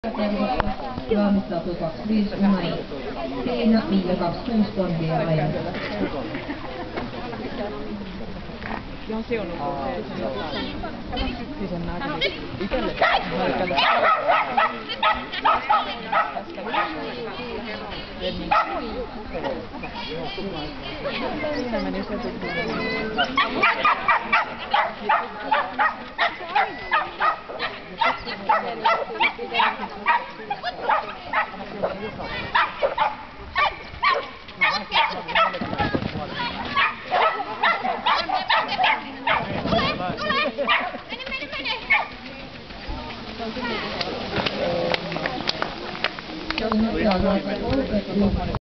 Valmistautuu 25 Unai, Tiina Viive 26 Bondia Rajan. Ihan siunut on siis on näkynyt itselle. Siinä meni se Tule!